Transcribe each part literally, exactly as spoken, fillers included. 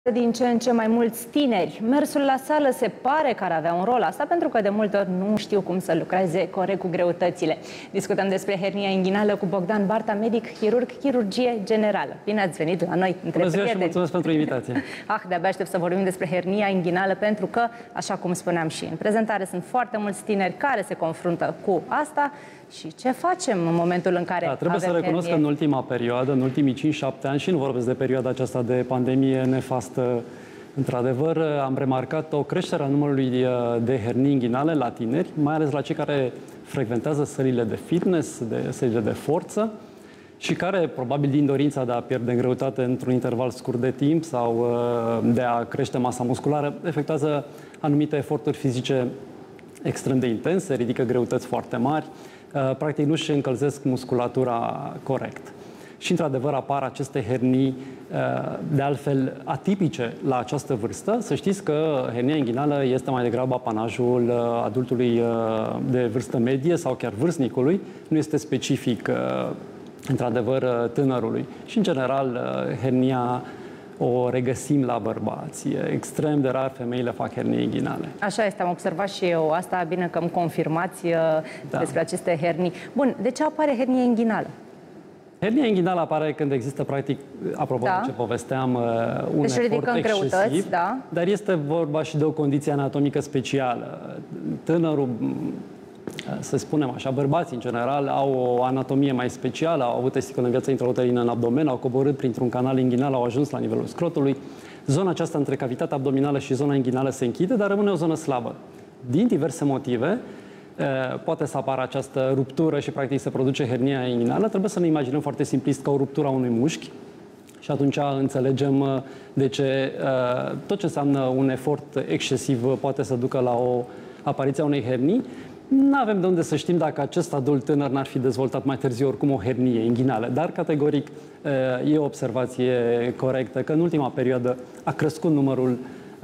Din ce în ce mai mulți tineri. Mersul la sală se pare că ar avea un rol, asta pentru că de multe ori nu știu cum să lucreze corect cu greutățile. Discutăm despre hernia inghinală cu Bogdan Barta, medic chirurg, chirurgie generală. Bine ați venit la noi între Bună ziua și mulțumesc pentru invitație. Ah, de-abia aștept să vorbim despre hernia inghinală pentru că, așa cum spuneam și în prezentare, sunt foarte mulți tineri care se confruntă cu asta. Și ce facem în momentul în care da, trebuie avem să recunosc hernie? că în ultima perioadă, în ultimii cinci șapte ani, și nu vorbesc de perioada aceasta de pandemie nefastă, într-adevăr, am remarcat o creștere a numărului de hernii inghinale la tineri, mai ales la cei care frecventează sălile de fitness, de sălile de forță și care, probabil din dorința de a pierde în greutate într-un interval scurt de timp sau de a crește masa musculară, efectuează anumite eforturi fizice extrem de intense, ridică greutăți foarte mari, practic nu-și încălzesc musculatura corect. Și, într-adevăr, apar aceste hernii, de altfel, atipice la această vârstă. Să știți că hernia inghinală este mai degrabă apanajul adultului de vârstă medie sau chiar vârstnicului, nu este specific, într-adevăr, tânărului. Și, în general, hernia o regăsim la bărbați. E extrem de rar femeile fac hernie inghinale. Așa este, am observat și eu asta, bine că îmi confirmați da. despre aceste hernii. Bun, de ce apare hernie inghinală? Hernia inghinală apare când există, practic, apropo da. de ce povesteam, un deci efort excesiv, da. dar este vorba și de o condiție anatomică specială. Tânărul, să spunem așa, bărbații în general au o anatomie mai specială, au avut testiculă în viață intrauterină în abdomen, au coborât printr-un canal inghinal, au ajuns la nivelul scrotului. Zona aceasta între cavitatea abdominală și zona inghinală se închide, dar rămâne o zonă slabă. Din diverse motive, poate să apară această ruptură și practic se produce hernia inghinală. Trebuie să ne imaginăm foarte simplist ca o ruptură a unui mușchi și atunci înțelegem de ce tot ce înseamnă un efort excesiv poate să ducă la o apariție a unei hernii. Nu avem de unde să știm dacă acest adult tânăr n-ar fi dezvoltat mai târziu oricum o hernie inghinală, dar categoric e o observație corectă că în ultima perioadă a crescut numărul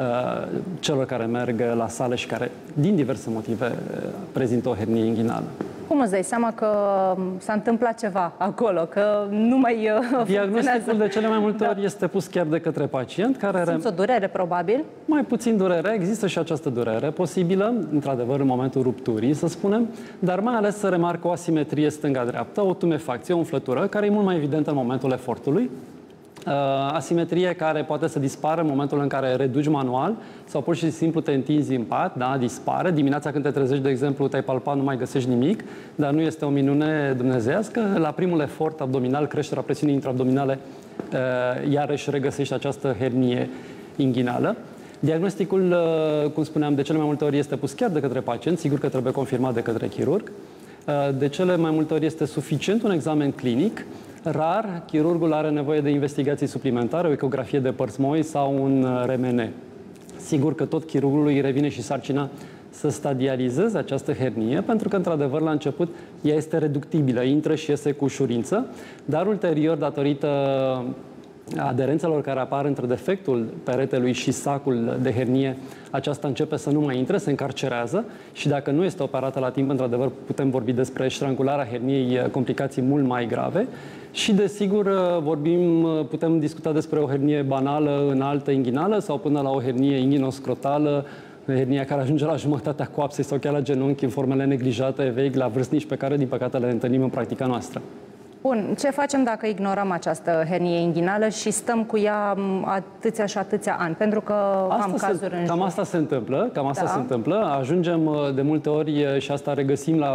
celor care merg la sală și care, din diverse motive, prezintă o hernie inghinală. Cum îți dai seama că s-a întâmplat ceva acolo, că nu mai Diagnosticul de cele mai multe ori da. este pus chiar de către pacient, care... Simți o durere, probabil? Mai puțin durere, există și această durere posibilă, într-adevăr, în momentul rupturii, să spunem, dar mai ales să remarcă o asimetrie stânga-dreaptă, o tumefacție, o umflătură, care e mult mai evidentă în momentul efortului. Uh, asimetrie care poate să dispară în momentul în care reduci manual sau pur și simplu te întinzi în pat, da, dispare. Dimineața când te trezești, de exemplu, te-ai palpat, nu mai găsești nimic, dar nu este o minune dumnezeiască. La primul efort abdominal, creșterea presiunii intraabdominale, uh, iarăși regăsești această hernie inghinală. Diagnosticul, uh, cum spuneam, de cele mai multe ori este pus chiar de către pacient, sigur că trebuie confirmat de către chirurg. Uh, de cele mai multe ori este suficient un examen clinic. Rar, chirurgul are nevoie de investigații suplimentare, o ecografie de părți moi sau un R M N. Sigur că tot chirurgului revine și sarcina să stadializeze această hernie, pentru că, într-adevăr, la început ea este reductibilă, intră și iese cu ușurință, dar ulterior, datorită aderențelor care apar între defectul peretelui și sacul de hernie, aceasta începe să nu mai intre, se încarcerează și dacă nu este operată la timp, într-adevăr, putem vorbi despre strangularea herniei, complicații mult mai grave. Și, desigur, vorbim, putem discuta despre o hernie banală înaltă inghinală sau până la o hernie inghinoscrotală, hernia care ajunge la jumătatea coapsei sau chiar la genunchi în formele neglijate, vechi la vârstnici pe care, din păcate, le întâlnim în practica noastră. Bun, ce facem dacă ignorăm această hernie inghinală și stăm cu ea atâția și atâția ani? Pentru că asta am cazuri se, în Cam jur. asta se întâmplă, cam asta da. se întâmplă. Ajungem de multe ori și asta regăsim la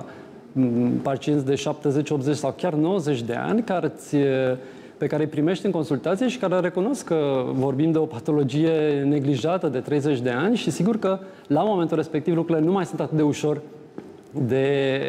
pacienți de șaptezeci, optzeci sau chiar nouăzeci de ani care ți, pe care îi primești în consultație și care recunosc că vorbim de o patologie neglijată de treizeci de ani și sigur că la momentul respectiv lucrurile nu mai sunt atât de ușor de,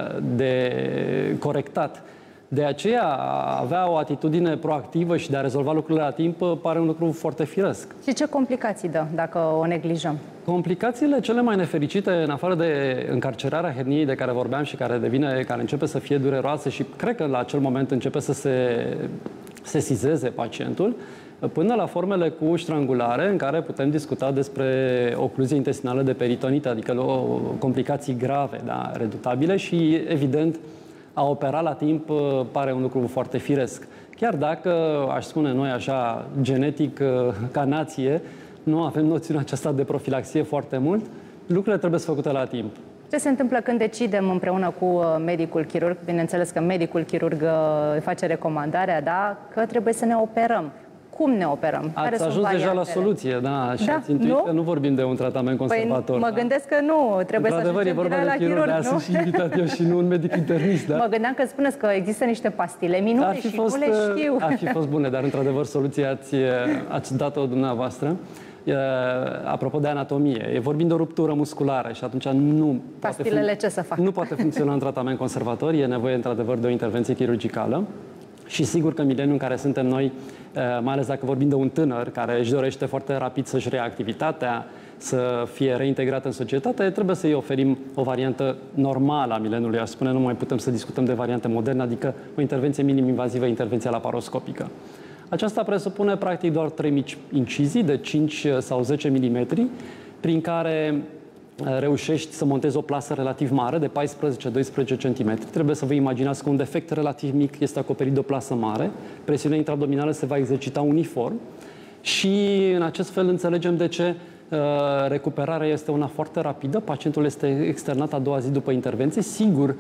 de corectat. De aceea, a avea o atitudine proactivă și de a rezolva lucrurile la timp pare un lucru foarte firesc. Și ce complicații dă dacă o neglijăm? Complicațiile cele mai nefericite, în afară de încarcerarea herniei de care vorbeam și care devine, care începe să fie dureroasă și cred că la acel moment începe să se sesizeze pacientul, până la formele cu strangulare, în care putem discuta despre ocluzie intestinală de peritonită, adică o complicații grave, da, redutabile și, evident, a opera la timp pare un lucru foarte firesc. Chiar dacă, aș spune noi așa, genetic, ca nație, nu avem noțiunea aceasta de profilaxie foarte mult, lucrurile trebuie să făcute la timp. Ce se întâmplă când decidem împreună cu medicul chirurg, bineînțeles că medicul chirurg face recomandarea, da, că trebuie să ne operăm? Cum ne operăm? Ați Care ajuns deja la soluție, da, și da, ați intuit nu? că nu vorbim de un tratament conservator. Păi, mă gândesc că nu, trebuie să ajungem direct la chirurg, nu? Sunt și invitat eu și nu un medic internist, da? Mă gândeam că spuneți că există niște pastile minune și fost, nu le știu. Ar fi fost bune, dar într-adevăr soluția ați, ați dat-o dumneavoastră. Apropo de anatomie, vorbim de o ruptură musculară și atunci nu Pastilele poate, ce să fac? Nu poate funcționa un tratament conservator, e nevoie într-adevăr de o intervenție chirurgicală. Și sigur că în mileniul în care suntem noi, mai ales dacă vorbim de un tânăr care își dorește foarte rapid să-și reia activitatea, să fie reintegrat în societate, trebuie să-i oferim o variantă normală a mileniului. Aș spune, nu mai putem să discutăm de variante moderne, adică o intervenție minim-invazivă, intervenția laparoscopică. Aceasta presupune practic doar trei mici incizii de cinci sau zece milimetri, prin care reușești să montezi o plasă relativ mare, de paisprezece doisprezece centimetri. Trebuie să vă imaginați că un defect relativ mic este acoperit de o plasă mare, presiunea intraabdominală se va exercita uniform și în acest fel înțelegem de ce recuperarea este una foarte rapidă, pacientul este externat a doua zi după intervenție. Sigur,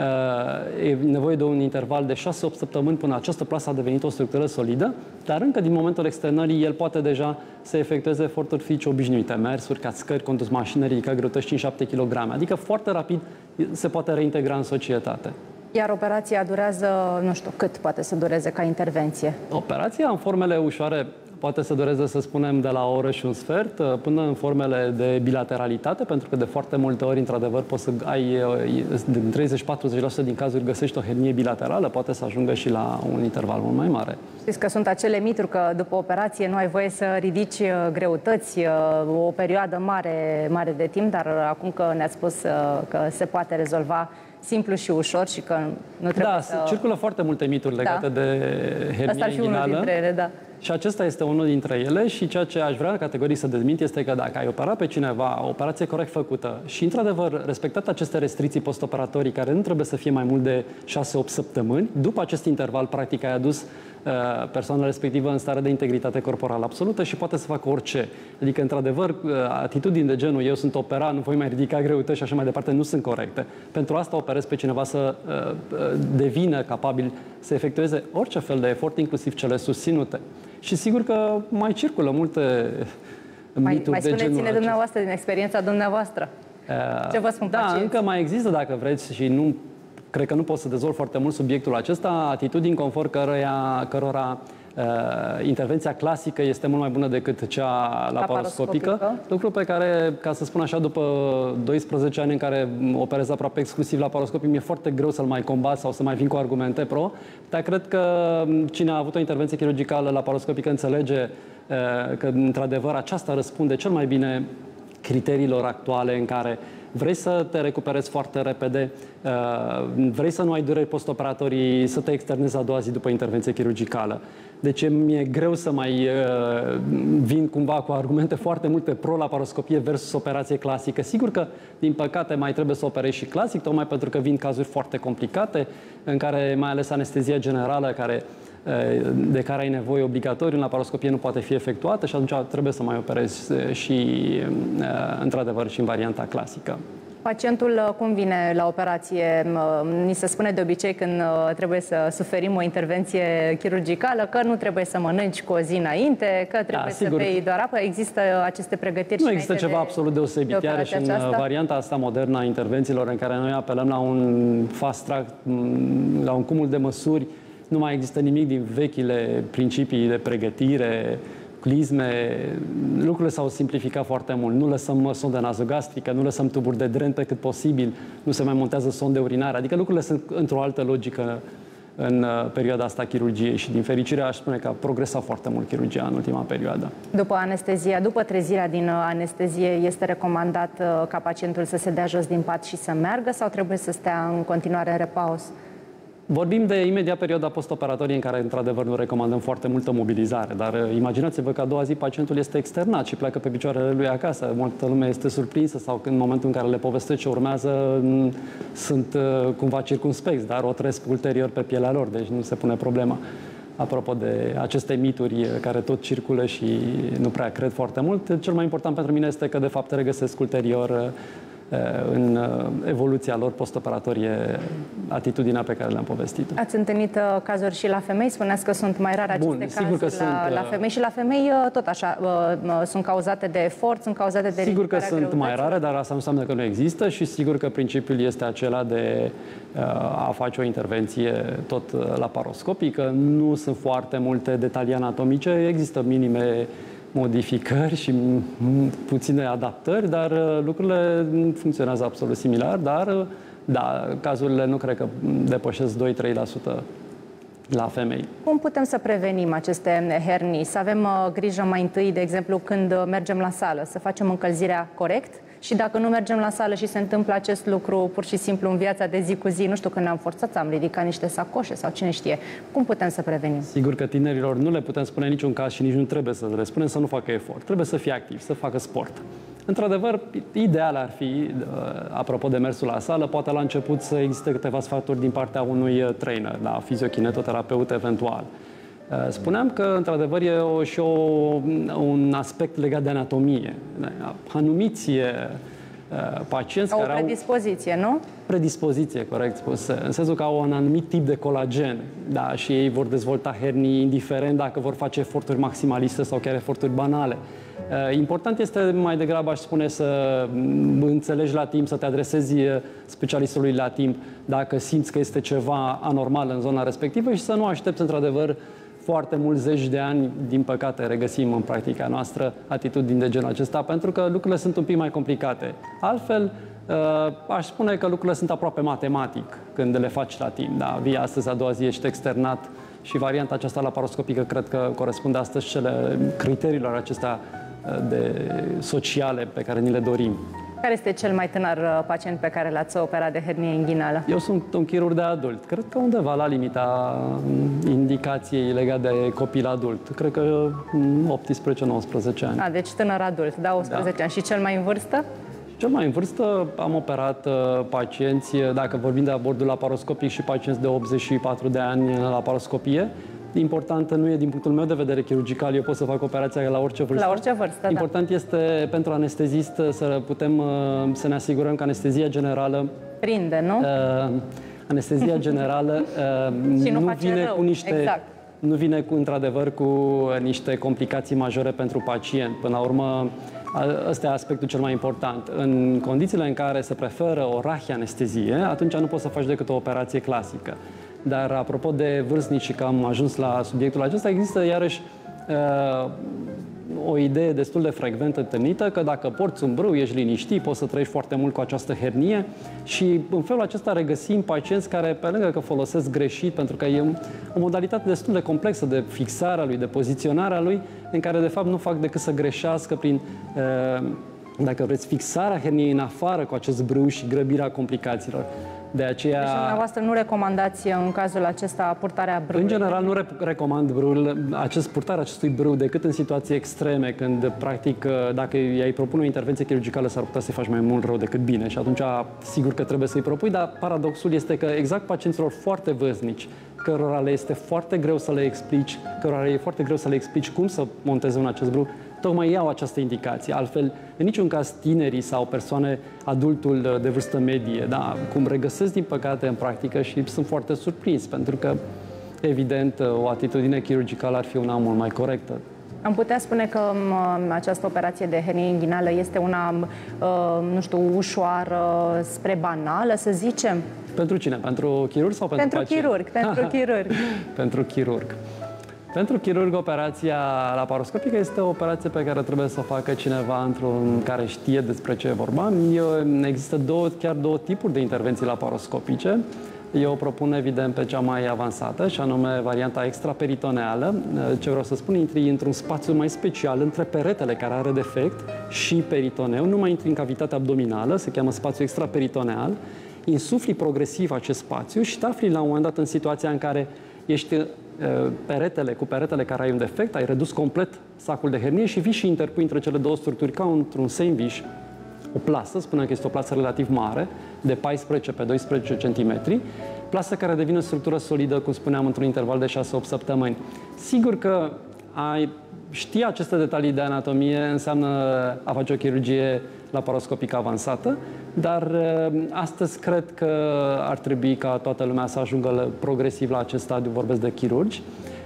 e nevoie de un interval de șase opt săptămâni până această plasă a devenit o structură solidă, dar încă din momentul externării el poate deja să efectueze eforturi fizice obișnuite, mersuri, cascări, condus mașină, ridicat greutăți cinci șapte kilograme, adică foarte rapid se poate reintegra în societate. Iar operația durează, nu știu, cât poate să dureze ca intervenție? Operația în formele ușoare poate să dureze, să spunem, de la o oră și un sfert până în formele de bilateralitate, pentru că de foarte multe ori, într-adevăr, poți să ai, din treizeci patruzeci la sută din cazuri găsești o hernie bilaterală, poate să ajungă și la un interval mult mai mare. Știți că sunt acele mituri că după operație nu ai voie să ridici greutăți o perioadă mare, mare de timp, dar acum că ne-ați spus că se poate rezolva simplu și ușor și că nu trebuie da, să... circulă foarte multe mituri legate da. de hernie Asta ar fi unul dintre ele, da. Și acesta este unul dintre ele și ceea ce aș vrea categoric să dezmint este că dacă ai operat pe cineva, o operație corect făcută și, într-adevăr, respectat aceste restricții postoperatorii, care nu trebuie să fie mai mult de șase opt săptămâni, după acest interval, practic, ai adus uh, persoana respectivă în stare de integritate corporală absolută și poate să facă orice. Adică, într-adevăr, uh, atitudini de genul eu sunt operat, nu voi mai ridica greutăți și așa mai departe, nu sunt corecte. Pentru asta operez pe cineva să uh, devină capabil să efectueze orice fel de efort, inclusiv cele susținute. Și sigur că mai circulă multe mai, mituri mai de genul spuneți-ne dumneavoastră, din experiența dumneavoastră. Uh, Ce vă spun Da, pacienți? încă mai există, dacă vreți, și nu cred că nu pot să dezvolt foarte mult subiectul acesta, atitudini conform căroia, cărora uh, intervenția clasică este mult mai bună decât cea laparoscopică, laparoscopică, lucru pe care, ca să spun așa, după doisprezece ani în care operez aproape exclusiv laparoscopic, mi-e foarte greu să-l mai combat sau să mai vin cu argumente pro, dar cred că cine a avut o intervenție chirurgicală laparoscopică înțelege uh, că, într-adevăr, aceasta răspunde cel mai bine criteriilor actuale în care vrei să te recuperezi foarte repede, vrei să nu ai dureri postoperatorii, să te externezi a doua zi după intervenție chirurgicală. Deci mi-e greu să mai vin cumva cu argumente foarte multe pro-laparoscopie versus operație clasică. Sigur că, din păcate, mai trebuie să operezi și clasic, tocmai pentru că vin cazuri foarte complicate, în care mai ales anestezia generală, care de care ai nevoie obligatoriu în laparoscopie nu poate fi efectuată și atunci trebuie să mai operezi și, într-adevăr, și în varianta clasică. Pacientul cum vine la operație? Ni se spune de obicei când trebuie să suferim o intervenție chirurgicală că nu trebuie să mănânci cu o zi înainte, că trebuie da, să bei doar apă. Există aceste pregătiri? Nu există ceva de, absolut deosebit. Iar și în aceasta? varianta asta modernă a intervențiilor în care noi apelăm la un fast track, la un cumul de măsuri, nu mai există nimic din vechile principii de pregătire, clisme. Lucrurile s-au simplificat foarte mult. Nu lăsăm sonde nazogastrică, nu lăsăm tuburi de dren pe cât posibil, nu se mai montează sonde urinare. Adică lucrurile sunt într-o altă logică în perioada asta chirurgiei și, din fericire, aș spune că a progresat foarte mult chirurgia în ultima perioadă. După anestezia, după trezirea din anestezie, este recomandat ca pacientul să se dea jos din pat și să meargă sau trebuie să stea în continuare în repaus? Vorbim de imediat perioada postoperatorie în care, într-adevăr, nu recomandăm foarte multă mobilizare, dar imaginați-vă că a doua zi pacientul este externat și pleacă pe picioarele lui acasă. Multă lume este surprinsă sau în momentul în care le povestesc ce urmează sunt cumva circumspecți, dar o trăiesc ulterior pe pielea lor, deci nu se pune problema. apropo de aceste mituri care tot circulă și nu prea cred foarte mult, cel mai important pentru mine este că, de fapt, regăsesc ulterior în evoluția lor postoperatorie atitudinea pe care le-am povestit. Ați întâlnit cazuri și la femei? Spuneați că sunt mai rare aceste Bun, cazuri sigur că la, sunt, la femei și la femei tot așa, sunt cauzate de efort, sunt cauzate de sigur că sunt mai greutății? rare, dar asta nu înseamnă că nu există și sigur că principiul este acela de a face o intervenție tot laparoscopic, că nu sunt foarte multe detalii anatomice, există minime modificări și puține adaptări, dar lucrurile funcționează absolut similar, dar da, cazurile nu cred că depășesc doi trei la sută la femei. Cum putem să prevenim aceste hernii? Să avem uh, grijă mai întâi, de exemplu, când mergem la sală, să facem încălzirea corect? Și dacă nu mergem la sală și se întâmplă acest lucru pur și simplu în viața de zi cu zi, nu știu, când ne-am forțat, am ridicat niște sacoșe sau cine știe, cum putem să prevenim? Sigur că tinerilor nu le putem spune în niciun caz și nici nu trebuie să le spunem să nu facă efort. Trebuie să fie activ, să facă sport. Într-adevăr, ideal ar fi, apropo de mersul la sală, poate la început să existe câteva sfaturi din partea unui trainer, da, fiziokinetoterapeut eventual. Spuneam că, într-adevăr, e o, și o, un aspect legat de anatomie. Anumiți pacienți au care o predispoziție, au... nu? Predispoziție, corect spus. În sensul că au un anumit tip de colagen, da, și ei vor dezvolta hernii indiferent dacă vor face eforturi maximaliste sau chiar eforturi banale. Important este mai degrabă, aș spune, să înțelegi la timp, să te adresezi specialistului la timp dacă simți că este ceva anormal în zona respectivă și să nu aștepți, într-adevăr, foarte mulți zeci de ani, din păcate, regăsim în practica noastră atitudini de genul acesta, pentru că lucrurile sunt un pic mai complicate. Altfel, aș spune că lucrurile sunt aproape matematic când le faci la timp. Da, vii astăzi, a doua zi ești externat și varianta aceasta laparoscopică cred că corespunde astăzi cele criteriilor acestea de sociale pe care ni le dorim. Care este cel mai tânăr pacient pe care l-ați operat de hernie inghinală? Eu sunt un chirurg de adult. Cred că undeva la limita indicației legate de copil adult. Cred că optsprezece nouăsprezece ani. A, deci tânăr adult, da, optsprezece da. ani. Și cel mai în vârstă? Cel mai în vârstă am operat uh, pacienți, dacă vorbim de abordul laparoscopic, și pacienți de optzeci și patru de ani în laparoscopie. Important nu e din punctul meu de vedere chirurgical, eu pot să fac operația la orice vârstă. La orice vârstă, Important da. este pentru anestezist să putem să ne asigurăm că anestezia generală prinde, nu? Uh, anestezia generală uh, și nu, nu face vine rău. cu niște exact. nu vine cu într-adevăr cu niște complicații majore pentru pacient. Până la urmă, ăsta e aspectul cel mai important. În condițiile în care se preferă o rahianestezie, atunci nu poți să faci decât o operație clasică. Dar apropo de vârstnici și că am ajuns la subiectul acesta, există iarăși uh, o idee destul de frecvent întâlnită că dacă porți un brâu, ești liniștit, poți să trăiești foarte mult cu această hernie și în felul acesta regăsim pacienți care, pe lângă că folosesc greșit, pentru că e o modalitate destul de complexă de fixarea lui, de poziționarea lui, în care de fapt nu fac decât să greșească prin, dacă vreți, fixarea herniei în afară cu acest brâu și grăbirea complicațiilor. De aceea... Deci, dumneavoastră nu recomandați în cazul acesta purtarea brâului? În general, nu re recomand brâul, acest, purtarea acestui brâu decât în situații extreme, când, practic, dacă i-ai propune o intervenție chirurgicală, s-ar putea să-i faci mai mult rău decât bine și atunci, sigur că trebuie să-i propui, dar paradoxul este că exact pacienților foarte vârstnici, cărora le este foarte greu să le explici, cărora e foarte greu să le explici cum să monteze un acest brâu, tocmai iau această indicație. Altfel, în niciun caz tinerii sau persoane adultul de vârstă medie, da, cum regăsesc din păcate în practică și sunt foarte surprins, pentru că, evident, o atitudine chirurgicală ar fi una mult mai corectă. Am putea spune că m, această operație de hernie inghinală este una, uh, nu știu, ușoară spre banală, să zicem? Pentru cine? Pentru chirurg sau pentru Pentru pacient? chirurg, pentru chirurg. Pentru chirurg. Pentru chirurg, operația laparoscopică este o operație pe care trebuie să o facă cineva într-un care știe despre ce e vorba. Eu, există două, chiar două tipuri de intervenții laparoscopice. Eu o propun, evident, pe cea mai avansată, și anume varianta extraperitoneală. Ce vreau să spun, intri într-un spațiu mai special între peretele care are defect și peritoneu. Nu mai intri în cavitatea abdominală, se cheamă spațiu extraperitoneal. Insufli progresiv acest spațiu și te afli la un moment dat în situația în care ești peretele, cu peretele care ai un defect, ai redus complet sacul de hernie și vii și interpui între cele două structuri ca într-un sandwich, o plasă, spunem că este o plasă relativ mare, de paisprezece pe doisprezece centimetri, Plasă care devine o structură solidă, cum spuneam, într-un interval de șase opt săptămâni. Sigur că ai ști aceste detalii de anatomie înseamnă a face o chirurgie laparoscopică avansată, dar astăzi cred că ar trebui ca toată lumea să ajungă progresiv la acest stadiu, vorbesc de chirurgi,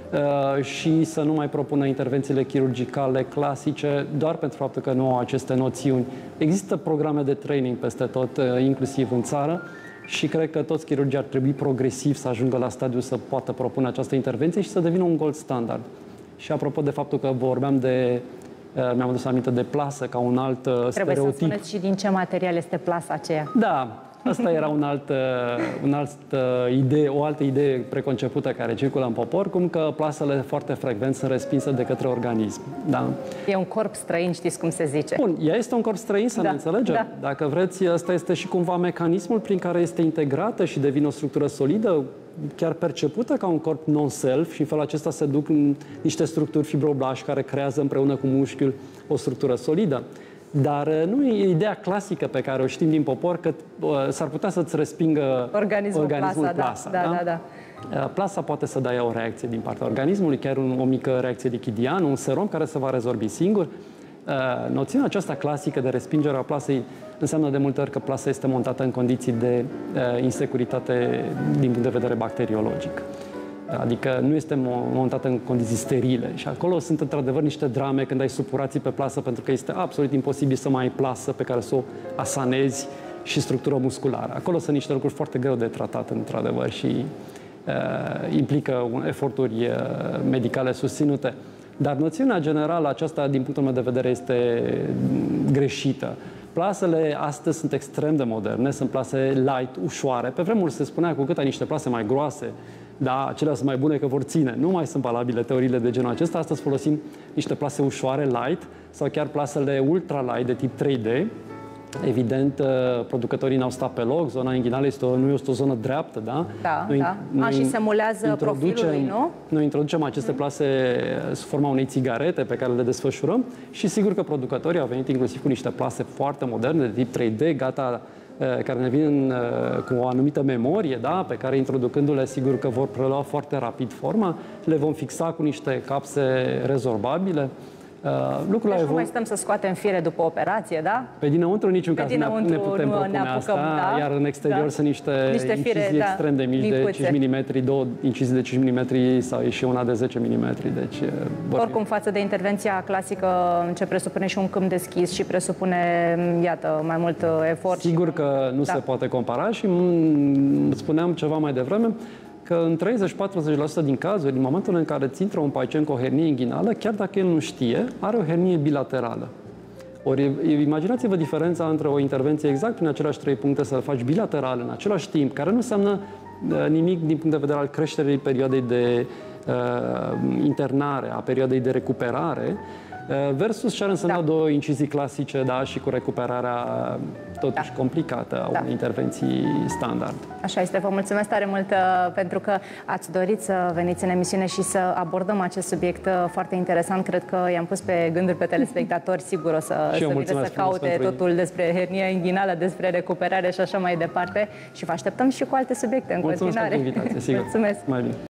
și să nu mai propună intervențiile chirurgicale clasice doar pentru faptul că nu au aceste noțiuni. Există programe de training peste tot, inclusiv în țară, și cred că toți chirurgii ar trebui progresiv să ajungă la stadiu să poată propune această intervenție și să devină un gold standard. Și apropo de faptul că vorbeam de, mi-am adus aminte de plasă ca un alt Trebuie stereotip. Trebuie să spuneți și din ce material este plasa aceea. Da, asta era un alt, un alt idee, o altă idee preconcepută care circulă în popor, cum că plasele foarte frecvent sunt respinse de către organism. Da? E un corp străin, știți cum se zice. Bun, ea este un corp străin, să da, ne înțelegem. Da. Dacă vreți, ăsta este și cumva mecanismul prin care este integrată și devine o structură solidă, chiar percepută ca un corp non-self, și în felul acesta se duc în niște structuri fibroblaști care creează împreună cu mușchiul o structură solidă. Dar nu e ideea clasică pe care o știm din popor că uh, s-ar putea să-ți respingă organismul, organismul plasa. plasa. Da, da? da, da, da. Plasa poate să dea o reacție din partea organismului, chiar un, o mică reacție lichidiană, un serum care se va rezorbi singur. Uh, noțiunea aceasta clasică de respingere a plasei înseamnă de multe ori că plasa este montată în condiții de uh, insecuritate din punct de vedere bacteriologic. Adică nu este montată în condiții sterile. Și acolo sunt într-adevăr niște drame când ai supurații pe plasă, pentru că este absolut imposibil să mai ai plasă pe care să o asanezi și structură musculară. Acolo sunt niște lucruri foarte greu de tratat, într-adevăr, și uh, implică eforturi uh, medicale susținute. Dar noțiunea generală aceasta, din punctul meu de vedere, este greșită. Plasele astăzi sunt extrem de moderne, sunt plase light, ușoare. Pe vremuri se spunea cu cât ai niște plase mai groase, da, acelea sunt mai bune că vor ține. Nu mai sunt valabile teoriile de genul acesta. Astăzi folosim niște plase ușoare, light, sau chiar plasele ultra-light de tip trei D. Evident, producătorii n-au stat pe loc, zona inghinală este o, nu este o zonă dreaptă, da? Da, noi, da. Noi A, și simulează profilului, nu? Noi introducem aceste plase sub forma unei țigarete pe care le desfășurăm și sigur că producătorii au venit inclusiv cu niște plase foarte moderne, de tip trei D, gata, care ne vin cu o anumită memorie, da? Pe care, introducându-le, sigur că vor prelua foarte rapid forma, le vom fixa cu niște capse rezorbabile. Lucrul deci nu mai stăm să scoatem fire după operație, da? Pe dinăuntru niciun caz ne putem nu propune ne apucăm, asta, da? Iar în exterior da? sunt niște, niște fire, incizii da, extrem de mici, micuțe. De cinci milimetri, două incizii de cinci milimetri sau și una de zece milimetri. Deci, oricum, față de intervenția clasică, ce presupune și un câmp deschis și presupune, iată, mai mult efort. Sigur și... că nu da. se poate compara și spuneam ceva mai devreme, că în treizeci-patruzeci la sută din cazuri, în momentul în care îți intră un pacient cu o hernie inghinală, chiar dacă el nu știe, are o hernie bilaterală. Ori imaginați-vă diferența între o intervenție exact prin aceleași trei puncte, să-l faci bilateral în același timp, care nu înseamnă nimic din punct de vedere al creșterii perioadei de uh, internare, a perioadei de recuperare, versus ce ar însemna da. două incizii clasice, da, și cu recuperarea totuși da. complicată a unei da. intervenții standard. Așa este. Vă mulțumesc tare mult pentru că ați dorit să veniți în emisiune și să abordăm acest subiect foarte interesant. Cred că i-am pus pe gânduri pe telespectatori, sigur o să, să vină să caute totul ei. despre hernia inghinală, despre recuperare și așa mai departe. Și vă așteptăm și cu alte subiecte în mulțumesc continuare. Mulțumesc pentru invitație, sigur. Mulțumesc! Mai bine.